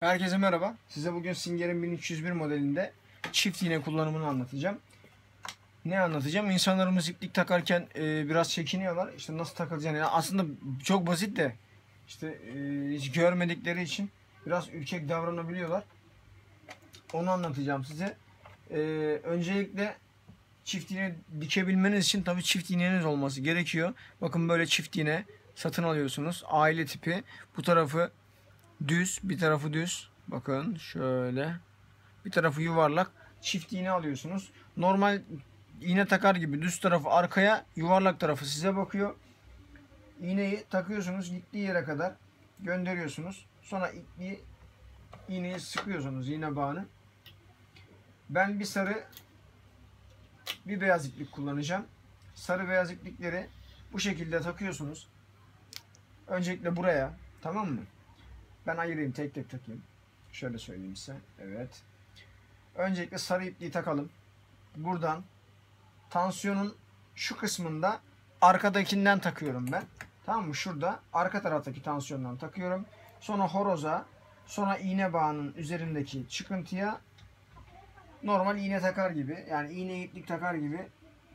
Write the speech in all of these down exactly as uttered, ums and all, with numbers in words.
Herkese merhaba. Size bugün Singer'in bin üç yüz bir modelinde çift iğne kullanımını anlatacağım. Ne anlatacağım? İnsanlarımız iplik takarken e, biraz çekiniyorlar. İşte nasıl takılacağını. Yani aslında çok basit de işte e, hiç görmedikleri için biraz ürkek davranabiliyorlar. Onu anlatacağım size. E, öncelikle çift iğne dikebilmeniz için tabii çift iğneniz olması gerekiyor. Bakın böyle çift iğne satın alıyorsunuz. Aile tipi. Bu tarafı düz, bir tarafı düz. Bakın şöyle. Bir tarafı yuvarlak. Çift iğne alıyorsunuz. Normal iğne takar gibi düz tarafı arkaya, yuvarlak tarafı size bakıyor. İğneyi takıyorsunuz, gittiği yere kadar gönderiyorsunuz. Sonra ipliği, iğneyi sıkıyorsunuz, iğne bağını. Ben bir sarı, bir beyaz iplik kullanacağım. Sarı beyaz iplikleri bu şekilde takıyorsunuz. Öncelikle buraya, tamam mı? Ben ayırayım, tek tek takayım. Şöyle söyleyeyim size. Evet. Öncelikle sarı ipliği takalım. Buradan tansiyonun şu kısmında arkadakinden takıyorum ben. Tamam mı? Şurada arka taraftaki tansiyondan takıyorum. Sonra horoza, sonra iğne bağının üzerindeki çıkıntıya normal iğne takar gibi, yani iğne iplik takar gibi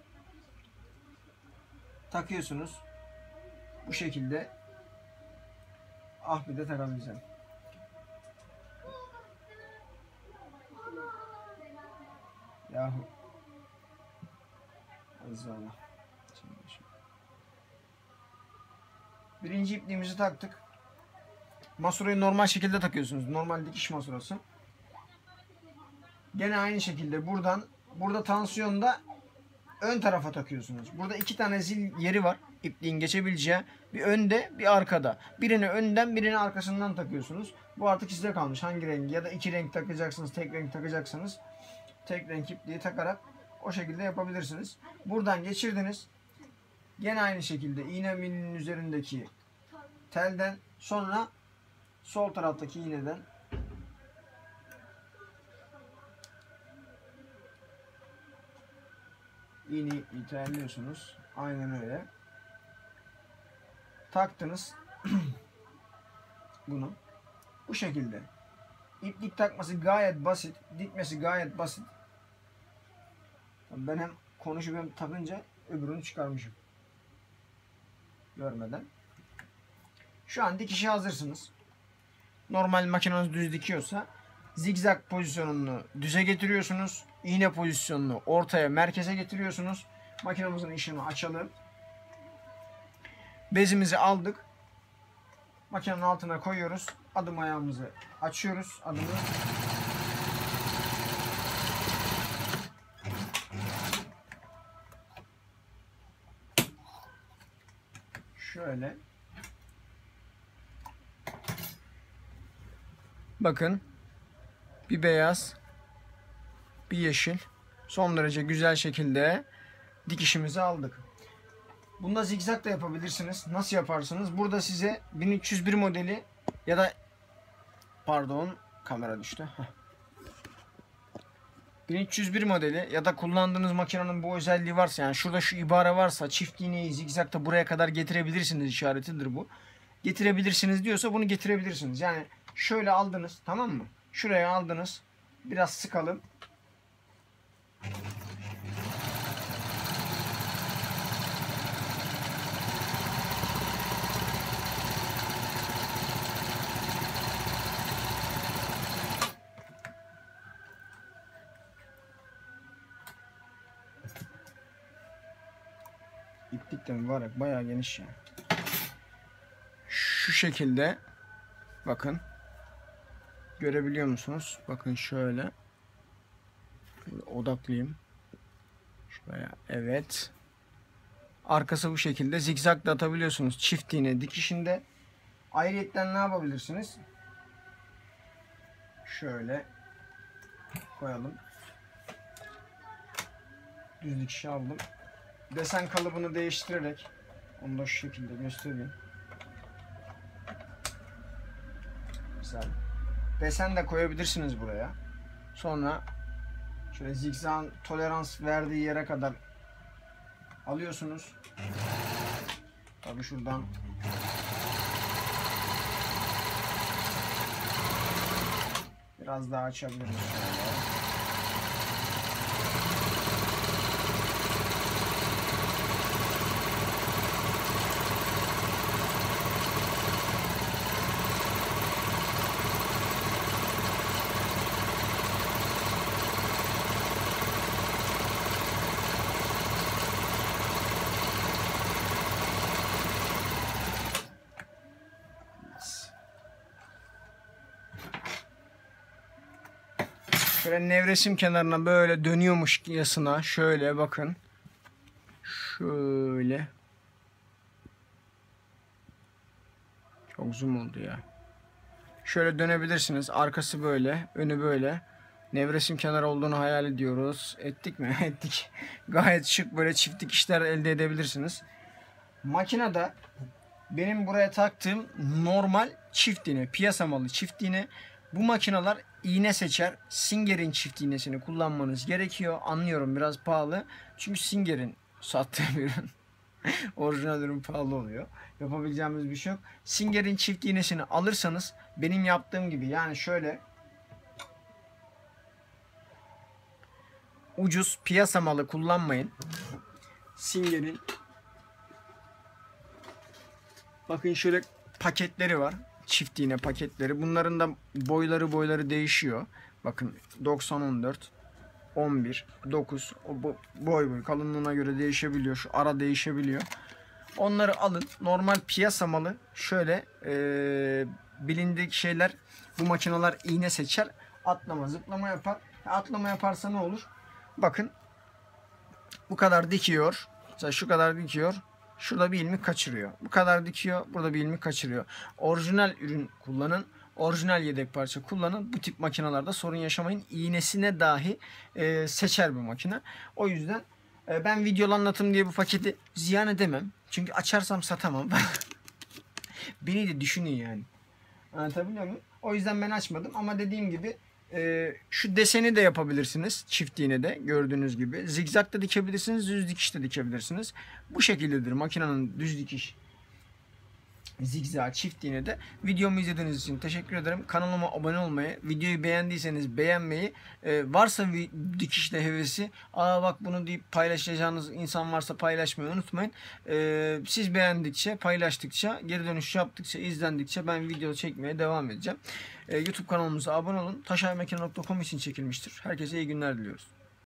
takıyorsunuz. Bu şekilde. Ah, bir de takamayacağım. Yahu. Allah. Birinci ipliğimizi taktık. Masurayı normal şekilde takıyorsunuz. Normal dikiş masurası. Gene aynı şekilde buradan, burada tansiyonda ön tarafa takıyorsunuz. Burada iki tane zil yeri var. İpliğin geçebileceği. Bir önde, bir arkada. Birini önden, birini arkasından takıyorsunuz. Bu artık size kalmış. Hangi renk, ya da iki renk takacaksınız, tek renk takacaksanız tek renk ipliği takarak o şekilde yapabilirsiniz. Buradan geçirdiniz. Gene aynı şekilde iğne milinin üzerindeki telden, sonra sol taraftaki iğneden iğneyi ithaliyorsunuz. Aynen öyle. Taktınız. Bunu. Bu şekilde. İplik takması gayet basit. Dikmesi gayet basit. Ben hem konuşup hem takınca öbürünü çıkarmışım. Görmeden. Şu an dikişe hazırsınız. Normal makineniz düz dikiyorsa zigzag pozisyonunu düze getiriyorsunuz. İğne pozisyonunu ortaya, merkeze getiriyorsunuz. Makinamızın ışığını açalım. Bezimizi aldık. Makinenin altına koyuyoruz. Adım ayağımızı açıyoruz. Adımı. Şöyle. Bakın. Bir beyaz, bir yeşil. Son derece güzel şekilde dikişimizi aldık. Bunda zigzag da yapabilirsiniz. Nasıl yaparsınız? Burada size bin üç yüz bir modeli ya da pardon, kamera düştü. bin üç yüz bir modeli ya da kullandığınız makinenin bu özelliği varsa, yani şurada şu ibare varsa, çift iğneyi zigzagta buraya kadar getirebilirsiniz işaretidir bu. Getirebilirsiniz diyorsa bunu getirebilirsiniz. Yani şöyle aldınız, tamam mı? Şuraya aldınız. Biraz sıkalım. İplik de mübarek, bayağı geniş ya. Şu şekilde bakın. Görebiliyor musunuz? Bakın şöyle. Şöyle odaklayayım. Şuraya. Evet. Arkası bu şekilde. Zikzak da atabiliyorsunuz. Çift iğne dikişinde. Ayrıyetten ne yapabilirsiniz? Şöyle koyalım. Düz dikişi aldım. Desen kalıbını değiştirerek onu da şu şekilde göstereyim. Güzel. Desen de koyabilirsiniz buraya. Sonra şöyle zigzag tolerans verdiği yere kadar alıyorsunuz. Tabii şuradan Biraz daha açabilirim. Şöyle nevresim kenarına böyle dönüyormuş yasına. Şöyle bakın. Şöyle. Çok zoom oldu ya. Şöyle dönebilirsiniz. Arkası böyle. Önü böyle. Nevresim kenarı olduğunu hayal ediyoruz. Ettik mi? Ettik. Gayet şık böyle çift dikişler elde edebilirsiniz. Makinede benim buraya taktığım normal çift iğne. Piyasa malı çift iğne. Bu makineler iğne seçer. Singer'in çift iğnesini kullanmanız gerekiyor. Anlıyorum biraz pahalı. Çünkü Singer'in sattığı bir ürün. Orijinal ürün pahalı oluyor. Yapabileceğimiz bir şey yok. Singer'in çift iğnesini alırsanız benim yaptığım gibi yani şöyle ucuz piyasa malı kullanmayın. Singer'in bakın şöyle paketleri var. Çift iğne paketleri. Bunların da boyları boyları değişiyor. Bakın doksan on dört, on bir, dokuz o boy boy kalınlığına göre değişebiliyor. Şu ara değişebiliyor. Onları alın. Normal piyasa malı şöyle e, bilindik şeyler. Bu makineler iğne seçer. Atlama zıplama yapar. Atlama yaparsa ne olur? Bakın bu kadar dikiyor. Mesela şu kadar dikiyor. Şurada bir ilmek kaçırıyor. Bu kadar dikiyor. Burada bir ilmek kaçırıyor. Orijinal ürün kullanın. Orijinal yedek parça kullanın. Bu tip makinalarda sorun yaşamayın. İğnesine dahi e, seçer bu makine. O yüzden e, ben videolu anlatım diye bu paketi ziyan edemem. Çünkü açarsam satamam. Beni de düşünün yani. Anlatabiliyor muyum? O yüzden ben açmadım. Ama dediğim gibi e, şu deseni de yapabilirsiniz. Çift iğne de gördüğünüz gibi. Zigzag da dikebilirsiniz. Düz dikiş de dikebilirsiniz. Bu şekildedir makinenin düz dikiş. Zigzag çift iğne de. Videomu izlediğiniz için teşekkür ederim. Kanalıma abone olmayı, videoyu beğendiyseniz beğenmeyi, e, varsa dikişle hevesi, aa bak bunu deyip paylaşacağınız insan varsa paylaşmayı unutmayın. E, siz beğendikçe, paylaştıkça, geri dönüş yaptıkça, izlendikçe ben video çekmeye devam edeceğim. E, YouTube kanalımıza abone olun. taşaymakine nokta com için çekilmiştir. Herkese iyi günler diliyoruz.